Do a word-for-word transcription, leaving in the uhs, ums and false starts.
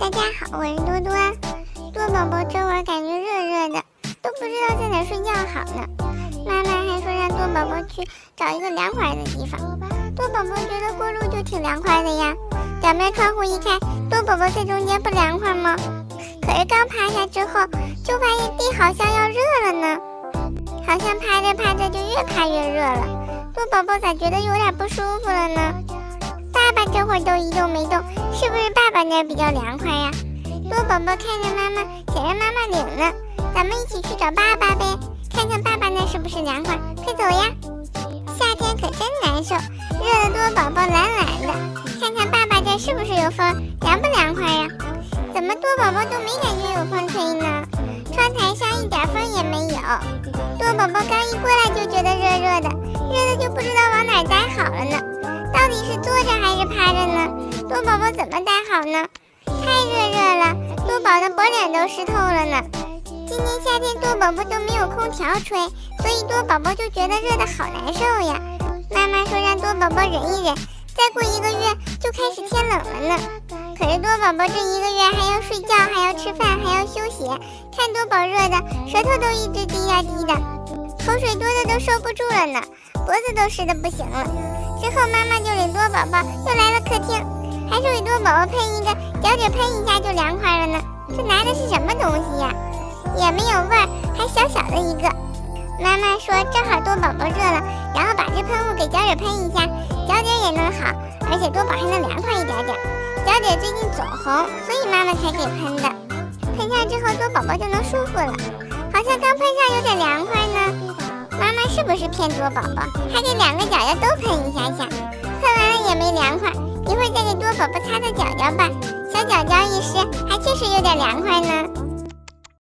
大家好，我是多多。多宝宝这会儿感觉热热的，都不知道在哪睡觉好呢。妈妈还说让多宝宝去找一个凉快的地方。多宝宝觉得过路就挺凉快的呀，表面窗户一开，多宝宝在中间不凉快吗？可是刚趴下之后，就发现地好像要热了呢，好像趴着趴着就越趴越热了。多宝宝咋觉得有点不舒服了呢？爸爸这会儿都一动没动，是不是爸爸那儿比较凉快呀？多宝宝看着妈妈，想让妈妈领呢，咱们一起去找爸爸呗，看看爸爸那是不是凉快，快走呀！夏天可真难受，热得多宝宝懒懒的，看看爸爸这是不是有风，凉不凉快呀？怎么多宝宝都没感觉有风吹呢？窗台上一点风也没有。多宝宝刚一过来就觉得热热的，热的就不知道往哪待好了呢。到底是坐着还是趴着呢？多宝宝怎么待好呢？太热热了，多宝的脖领都湿透了呢。今年夏天多宝宝都没有空调吹，所以多宝宝就觉得热得好难受呀。妈妈说让多宝宝忍一忍，再过一个月就开始天冷了呢。可是多宝宝这一个月还要睡觉，还要吃饭，还要休息，看多宝热的舌头都一直滴呀滴的，口水多的都收不住了呢，脖子都湿得不行了。之后妈妈就领多宝宝又来了客厅，还说给多宝宝喷一个，脚底喷一下就凉快了呢。这拿的是什么东西呀？也没有味儿，还小小的一个。妈妈说正好多宝宝热了，然后把这喷雾给脚底喷一下，脚底也能好，而且多宝还能凉快一点点。脚底最近走红，所以妈妈才给喷的。喷上之后多宝宝就能舒服了，好像刚喷上有点凉快呢。妈妈是不是骗多宝宝，还给两个脚丫都喷一下下？喷完了也没凉快，一会儿再给多宝宝擦擦脚脚吧，小脚脚一湿，还确实有点凉快呢。